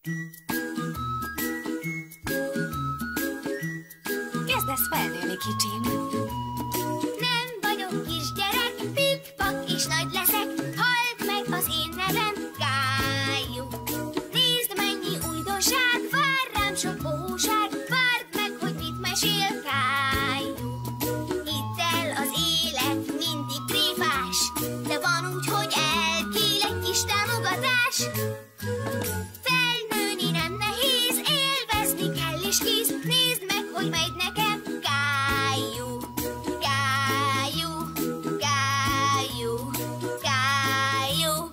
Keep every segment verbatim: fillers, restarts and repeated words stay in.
Kezdesz felnőni, kicsim. Nem vagyok kisgyerek, pikpak és nagy leszek. Halld meg az én nevem, Kályú. Nézd, mennyi újdonság, vár rám sok bohóság. Várd meg, hogy mit mesél Kályú. Hidd el, az élet mindig tréfás, de van úgy, hogy elkél egy kis támogatás. Felnőni nem nehéz, élvezni kell és kész. Nézd meg, hogy megy nekem Kályú. Kályú, Kályú, Kályú.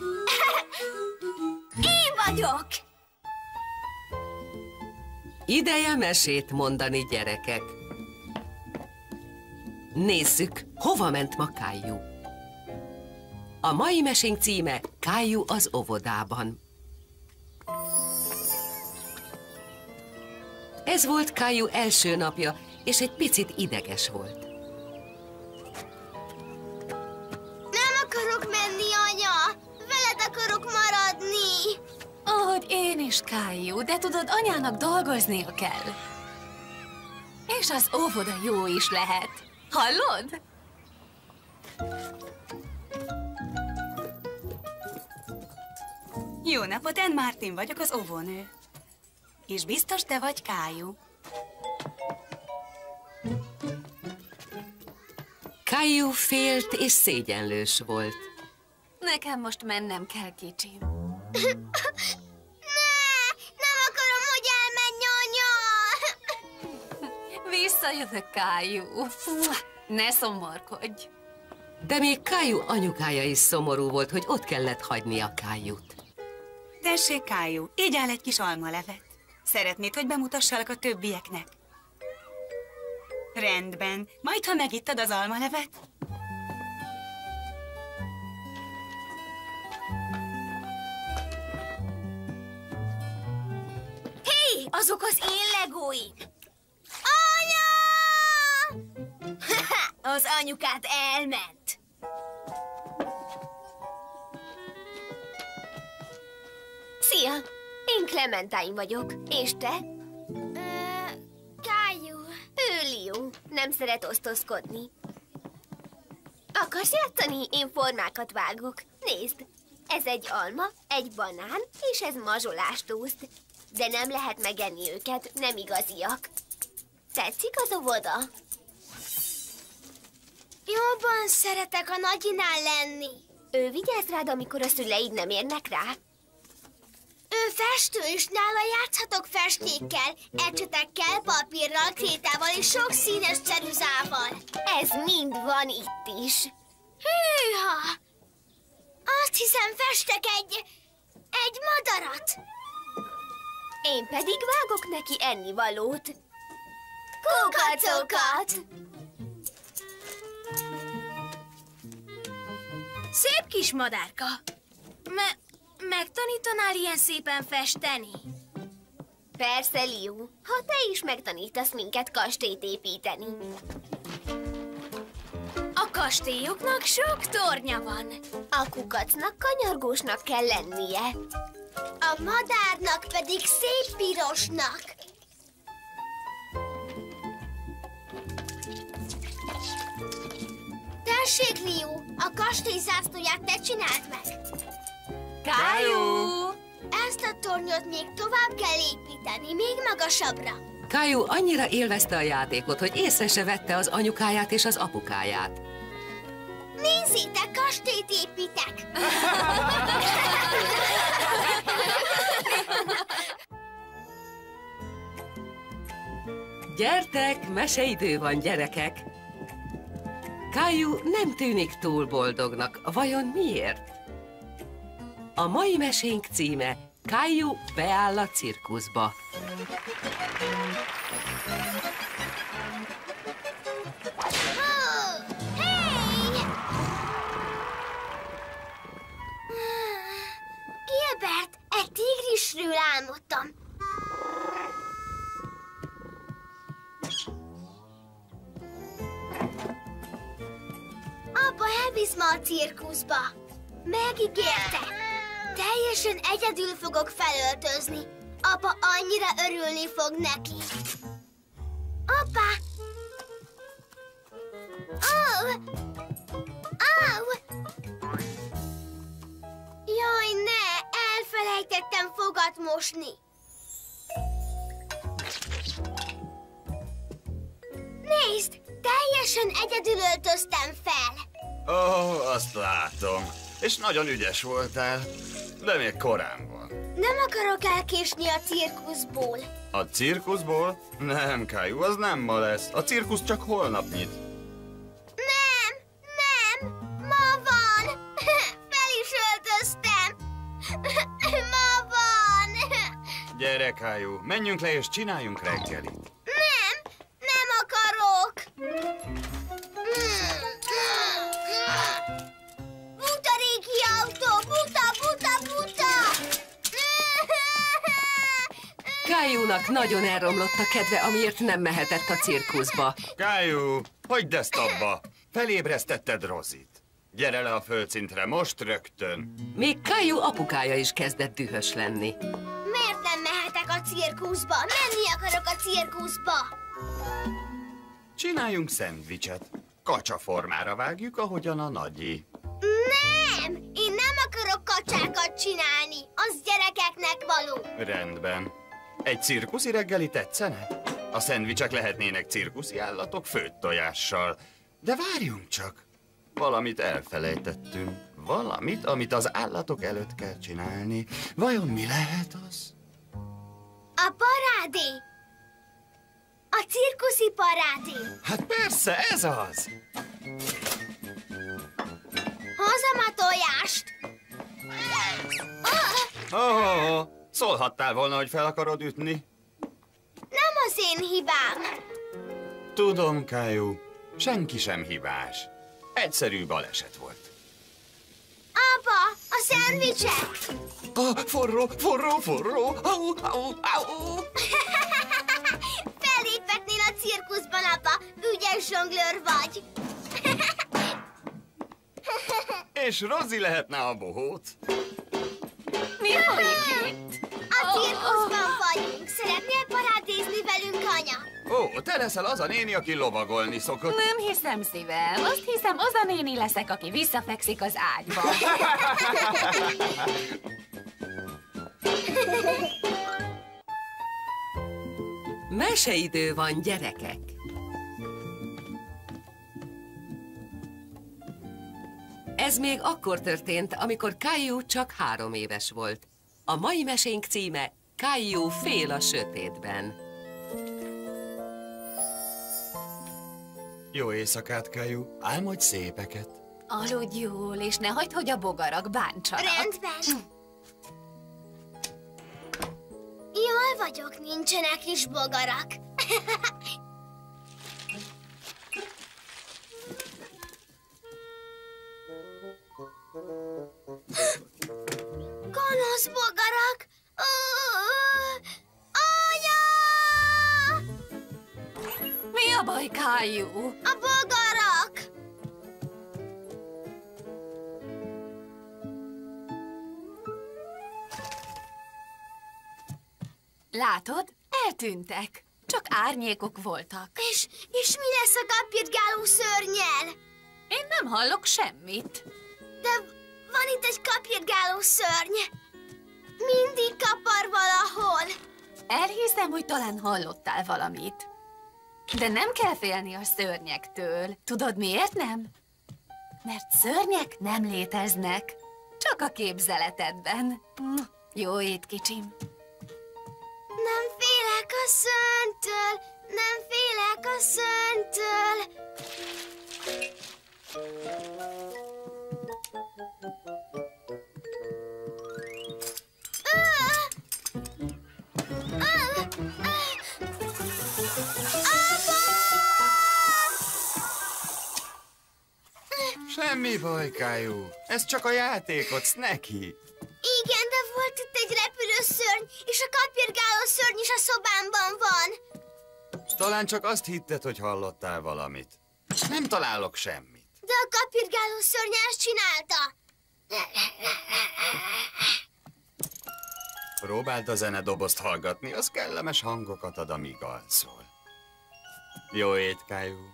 Én vagyok! Ideje mesét mondani, gyerekek. Nézzük, hova ment ma Kályú. A mai mesénk címe Kályú az óvodában. Ez volt Kályú első napja, és egy picit ideges volt. Nem akarok menni, anya! Veled akarok maradni! Ahogy én is, Kályú, de tudod, anyának dolgoznia kell. És az óvoda jó is lehet. Hallod? Jó napot, Ann Martin vagyok, az óvónő. És biztos te vagy Kályú. Kályú félt és szégyenlős volt. Nekem most mennem kell, kicsim. Ne! Nem akarom, hogy elmenj, anya! Visszajövök, Kályú. Ne szomorkodj. De még Kályú anyukája is szomorú volt, hogy ott kellett hagynia Kályút. Tessék, Kályú, így áll egy kis almalevet. Szeretnéd, hogy bemutassalak a többieknek? Rendben. Majd, ha megittad az almalevet? Hé, azok az én legóim! Anya! Az anyukát elment. Szia! Én Clementine vagyok. És te? Uh, Kályú. Ő Liu. Nem szeret osztozkodni. Akarsz játszani? Én formákat vágok. Nézd! Ez egy alma, egy banán, és ez mazsolás tószt. De nem lehet megenni őket, nem igaziak. Tetszik az óvoda? Jobban szeretek a nagyinál lenni. Ő vigyáz rád, amikor a szüleid nem érnek rá? Ő festő, és nála játszhatok festékkel, ecsetekkel, papírral, krétával és sok színes ceruzával. Ez mind van itt is. Hűha! Azt hiszem, festek egy... egy madarat. Én pedig vágok neki ennivalót. Kukacokat! Szép kis madárka. Me megtanítanál ilyen szépen festeni? Persze, Liu. Ha te is megtanítasz minket kastélyt építeni. A kastélyoknak sok tornya van. A kukacnak kanyargósnak kell lennie. A madárnak pedig szép pirosnak. Tessék, Liu, a kastély zászlóját te csináld meg. Kályú! Ezt a tornyot még tovább kell építeni, még magasabbra. Kályú annyira élvezte a játékot, hogy észre se vette az anyukáját és az apukáját. Nézzétek, kastélyt építek! Gyertek, meseidő van, gyerekek! Kályú nem tűnik túl boldognak. Vajon miért? A mai mesénk címe Kályú beáll a cirkuszba. Oh, hey! Gilbert, egy tigrisről álmodtam. Apa elvisz ma a cirkuszba. Megígérte. Teljesen egyedül fogok felöltözni. Apa annyira örülni fog neki. Apa! Ó! Ó! Jaj, ne! Elfelejtettem fogat mosni. Nézd! Teljesen egyedül öltöztem fel. Ó, oh, azt látom. És nagyon ügyes voltál. De még korán van. Nem akarok elkésni a cirkuszból. A cirkuszból? Nem, Caillou, az nem ma lesz. A cirkusz csak holnap nyit. Nem, nem, ma van. Fel is öltöztem. Ma van. Gyere, Caillou, menjünk le és csináljunk reggelit. Nem, nem akarok. Buta régi autó, buta, buta, buta. Caillounak nagyon elromlott a kedve, amiért nem mehetett a cirkuszba. Caillou, hagyd ezt abba. Felébresztetted Rosit. Gyere le a földszintre, most rögtön. Még Caillou apukája is kezdett dühös lenni. Miért nem mehetek a cirkuszba? Menni akarok a cirkuszba. Csináljunk szendvicset. Kacsa formára vágjuk, ahogyan a nagyi. Nem! Én nem akarok kacsákat csinálni. Az gyerekeknek való. Rendben. Egy cirkuszi reggeli tetszene? A szendvicsek lehetnének cirkuszi állatok főtt tojással. De várjunk csak. Valamit elfelejtettünk. Valamit, amit az állatok előtt kell csinálni. Vajon mi lehet az? A parádé. A cirkuszi parádé. Hát persze, ez az! Hozom a tojást. Ah, Oh, oh, oh. Szólhattál volna, hogy fel akarod ütni. nem az én hibám. Tudom, Caillou. Senki sem hibás. Egyszerű baleset volt. Apa, a szendvicsek. Ah, forró, forró, forró! Au, au, au! Felléphetnél a cirkuszban, apa. Ügyes zsonglőr vagy. És Rosie lehetne a bohóc. Mi folyik itt? A cirkuszban vagyunk. Szeretnél parádézni velünk, anya? Ó, te leszel az a néni, aki lovagolni szokott. Nem hiszem, szívem. Azt hiszem, az a néni leszek, aki visszafekszik az ágyba. Meseidő van, gyerekek! Ez még akkor történt, amikor Caillou csak három éves volt. A mai mesénk címe Caillou fél a sötétben. Jó éjszakát, Caillou. Álmodj szépeket. Aludj jól, és ne hagyd, hogy a bogarak bántsanak. Rendben. Jól vagyok, nincsenek is bogarak. Gonosz bogarak! Anya! Mi a baj, Caillou? A bogarak! Látod? Eltűntek. Csak árnyékok voltak. És, és mi lesz a kapirgáló szörnnyel? Én nem hallok semmit. De van itt egy kapirgáló szörny. Mindig kapar valahol. Elhiszem, hogy talán hallottál valamit. De nem kell félni a szörnyektől. Tudod, miért nem? Mert szörnyek nem léteznek. Csak a képzeletedben. Jó ét, kicsim. Nem félek a szörnytől, nem félek a szörnytől. Semmi baj, Caillou. Ez csak a játékot, Snacky. Igen, de volt itt egy repülő szörny, és a kapirgáló szörny is a szobámban van. Talán csak azt hitted, hogy hallottál valamit. Nem találok semmit. De a kapirgáló szörny ezt csinálta. Próbáld a zenedobozt hallgatni, az kellemes hangokat ad, amíg alszol. Jó ét, Caillou.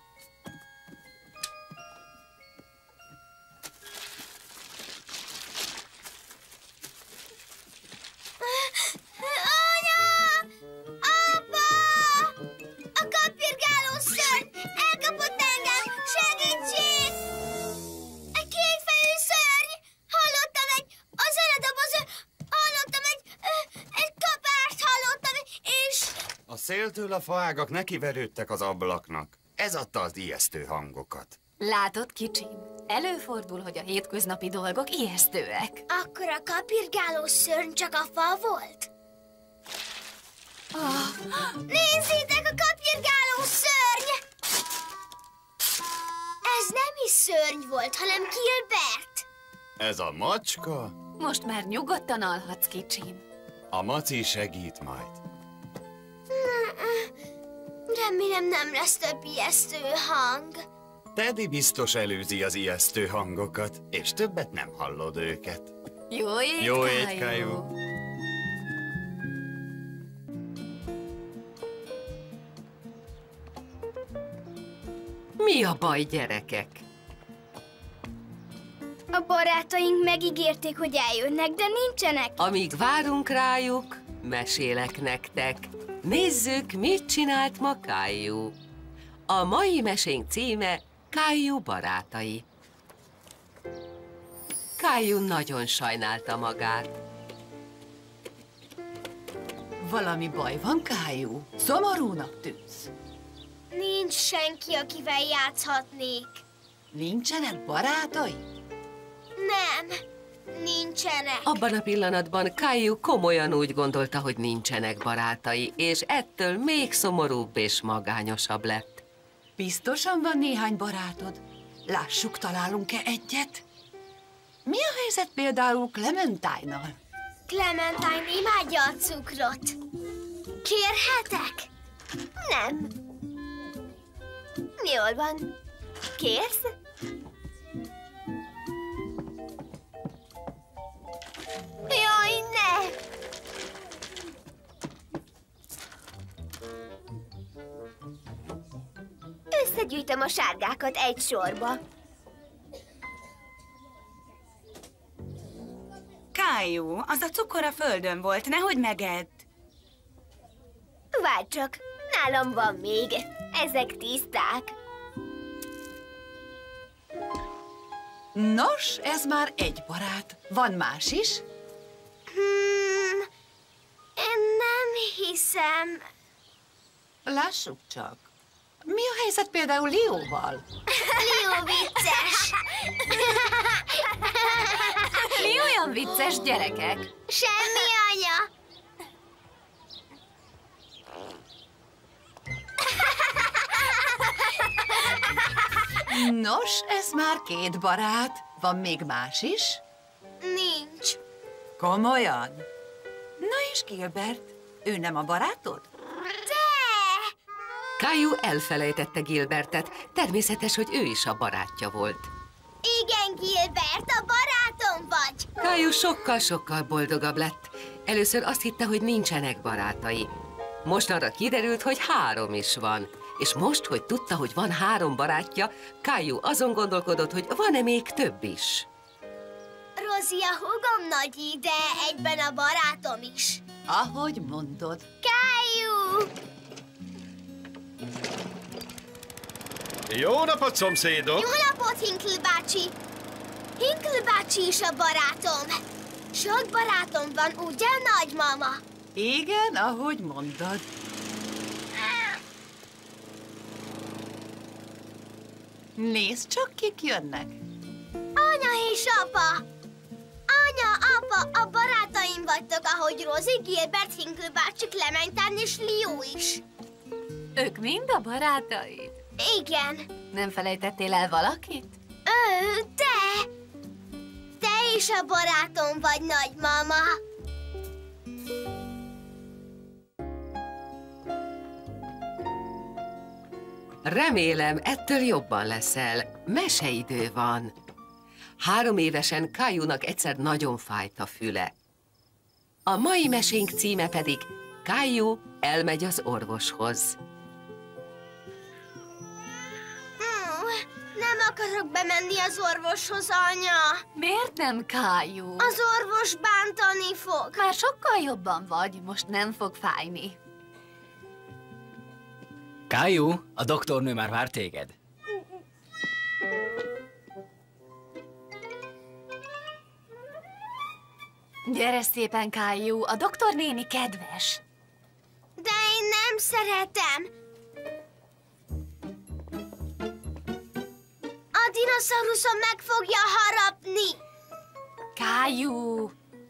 A széltől a faágak nekiverődtek az ablaknak. Ez adta az ijesztő hangokat. Látod, kicsim? Előfordul, hogy a hétköznapi dolgok ijesztőek. Akkor a kapirgáló szörny csak a fa volt? Oh. Nézzétek, a kapirgáló szörny! Ez nem is szörny volt, hanem Gilbert. Ez a macska? Most már nyugodtan alhatsz, kicsim. A maci segít majd. Remélem nem lesz több ijesztő hang. Teddy biztos előzi az ijesztő hangokat, és többet nem hallod őket. Jó ét, Jó ét, Caillou. Caillou. Mi a baj, gyerekek? A barátaink megígérték, hogy eljönnek, de nincsenek. Amíg várunk rájuk, mesélek nektek. Nézzük, mit csinált ma Caillou. A mai mesénk címe Caillou barátai. Caillou nagyon sajnálta magát. Valami baj van, Caillou? Szomorúnak tűnsz. Nincs senki, akivel játszhatnék. Nincsenek barátai? Nem, nincsenek. Abban a pillanatban Caillou komolyan úgy gondolta, hogy nincsenek barátai, és ettől még szomorúbb és magányosabb lett. Biztosan van néhány barátod? Lássuk, találunk-e egyet? Mi a helyzet például Clementine-nal? Clementine imádja a cukrot. Kérhetek? Nem. Jól van. Kérsz? Jaj, ne! Összegyűjtöm a sárgákat egy sorba. Caillou, az a cukor a földön volt, nehogy megedd. Várj csak, nálam van még. Ezek tiszták. Nos, ez már egy barát. Van más is? Hmm, én nem hiszem. Lássuk csak. Mi a helyzet például Leóval? Leo vicces. Mi olyan vicces, gyerekek? Semmi, anya. Nos, ez már két barát. Van még más is? Nincs. Komolyan? Na és Gilbert? Ő nem a barátod? De! Caillou elfelejtette Gilbertet, természetes, hogy ő is a barátja volt. Igen, Gilbert, a barátom vagy. Caillou sokkal-sokkal boldogabb lett. Először azt hitte, hogy nincsenek barátai. Most arra kiderült, hogy három is van. És most, hogy tudta, hogy van három barátja, Caillou azon gondolkodott, hogy van-e még több is. Rosie a húgom nagyi, de egyben a barátom is. Ahogy mondod. Caillou! Jó napot, szomszédok! Jó napot, Hinkle bácsi! Hinkle bácsi is a barátom. Sok barátom van, ugye, nagymama? Igen, ahogy mondod. Nézd csak, kik jönnek. Anya és apa! Anya, apa, a barátaim vagytok, ahogy Rosie, Gilbert, Hinkle bácsi, Clementine és Leo is. Ők mind a barátaid? Igen. Nem felejtettél el valakit? Ő, te! Te is a barátom vagy, nagymama. Remélem, ettől jobban leszel. Meseidő van. Három évesen Caillounak egyszer nagyon fájt a füle. A mai mesénk címe pedig Caillou elmegy az orvoshoz. Hmm, nem akarok bemenni az orvoshoz, anya. Miért nem, Caillou? Az orvos bántani fog. Már sokkal jobban vagy, most nem fog fájni. Caillou, a doktornő már vár téged. Gyere szépen, Caillou, a doktor néni kedves. De én nem szeretem. A dinoszauruszom meg fogja harapni. Caillou!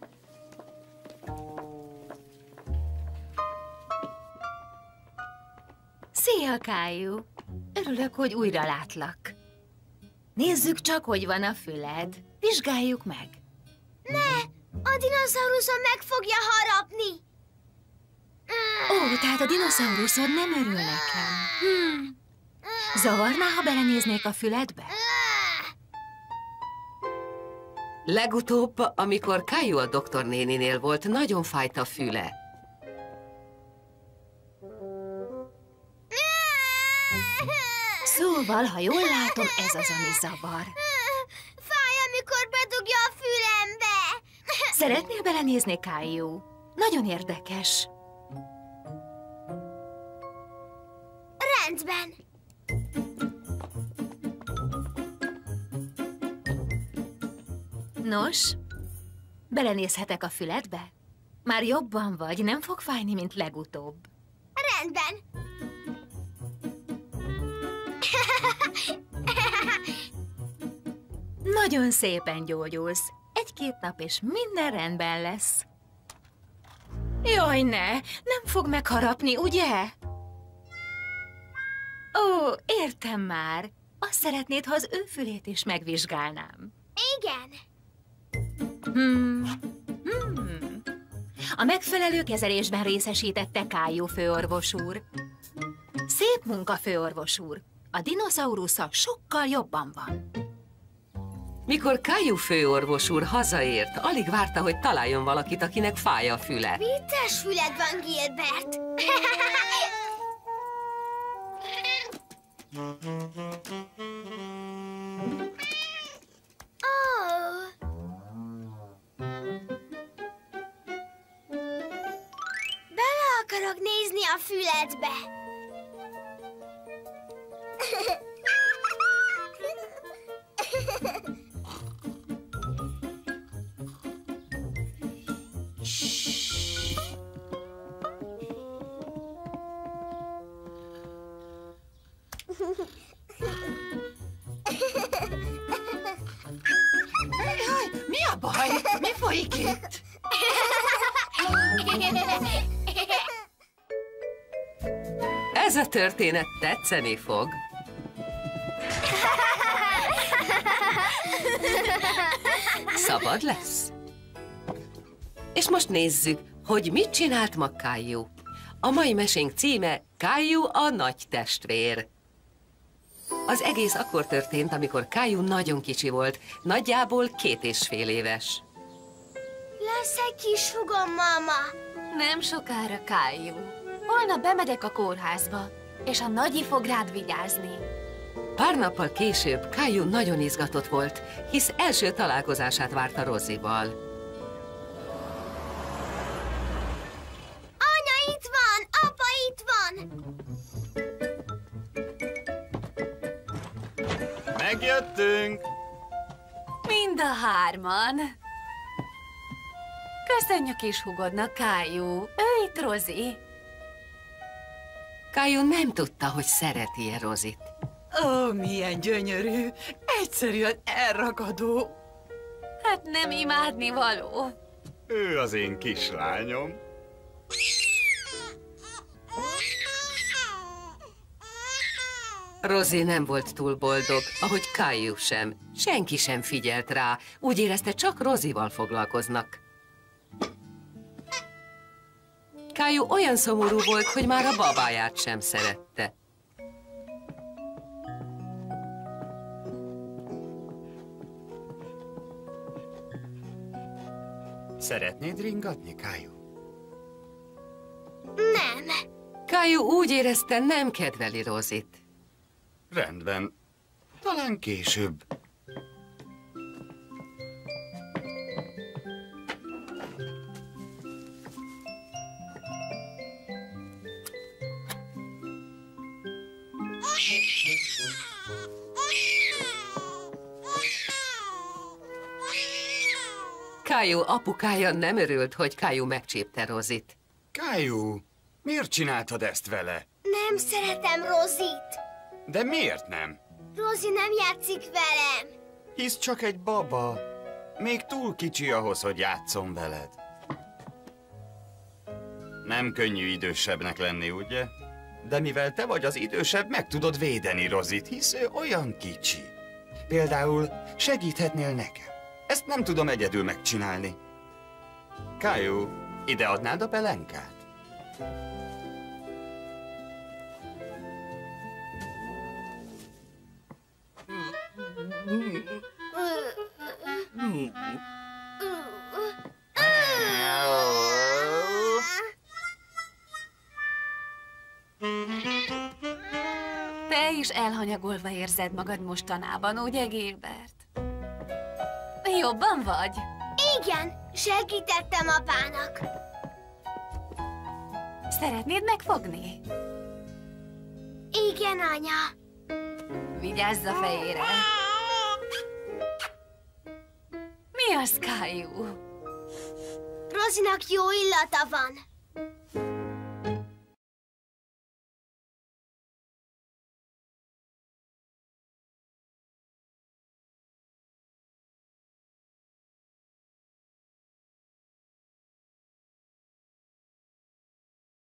Szia, Caillou! Örülök, hogy újra látlak. Nézzük csak, hogy van a füled. Vizsgáljuk meg. Ne! A dinoszauruszom meg fogja harapni. Ó, tehát a dinoszauruszod nem örül nekem. Hmm. Zavarná, ha belenéznék a füledbe? Legutóbb, amikor Caillou a doktornéninél volt, nagyon fájt a füle. Szóval, ha jól látom, ez az, ami zavar. Fáj, amikor bedugja a fülembe. Szeretnél belenézni, Caillou? Nagyon érdekes. Rendben. Nos, belenézhetek a füledbe? Már jobban vagy, nem fog fájni, mint legutóbb. Rendben. Nagyon szépen gyógyulsz. Egy-két nap, és minden rendben lesz. Jaj, ne! Nem fog megharapni, ugye? Ó, értem már. Azt szeretnéd, ha az ő fülét is megvizsgálnám. Igen. Hmm. Hmm. A megfelelő kezelésben részesítette Caillou főorvos úr. Szép munka, főorvos úr. A dinoszaurusza sokkal jobban van. Mikor Caillou főorvos úr hazaért, alig várta, hogy találjon valakit, akinek fáj a füle. Vicces füled van, Gilbert. Oh. Bele akarok nézni a füledbe. Jaj, mi a baj? Mi folyik itt? Ez a történet tetszeni fog. Szabad lesz. És most nézzük, hogy mit csinált ma Caillou. A mai mesénk címe Caillou a nagy testvér. Az egész akkor történt, amikor Caillou nagyon kicsi volt, nagyjából két és fél éves. Lesz egy kis hugom, mama. Nem sokára, Caillou. Holnap bemegyek a kórházba, és a nagyi fog rád vigyázni. Pár nappal később Caillou nagyon izgatott volt, hisz első találkozását várta Rozival. Anya itt van, apa itt van. Megjöttünk! Mind a hárman. Köszönjük is hugodnak, Caillou. Ő itt Rozi. Caillou nem tudta, hogy szereti-e Rozit. Ó, milyen gyönyörű. Egyszerűen elragadó. Hát nem imádni való. Ő az én kislányom. Rozi nem volt túl boldog, ahogy Caillou sem. Senki sem figyelt rá, úgy érezte, csak Rozival foglalkoznak. Caillou olyan szomorú volt, hogy már a babáját sem szerette. Szeretnéd ringatni, Caillou? Nem. Caillou úgy érezte, nem kedveli Rozit. Rendben. Talán később. Caillou apukája nem örült, hogy Caillou megcsípte Rozit. Caillou, miért csináltad ezt vele? Nem szeretem Rozit. De miért nem? Rozi nem játszik velem. Hisz csak egy baba. Még túl kicsi ahhoz, hogy játszom veled. Nem könnyű idősebbnek lenni, ugye? De mivel te vagy az idősebb, meg tudod védeni Rozit, hisz ő olyan kicsi. Például segíthetnél nekem. Ezt nem tudom egyedül megcsinálni. Caillou, ide adnád a pelenkát? Te is elhanyagolva érzed magad mostanában, ugye, Gilbert? Jobban vagy? Igen, segítettem apának. Szeretnéd megfogni? Igen, anya. Vigyázz a fejére. Mi az, Caillou? Rozinak jó illata van.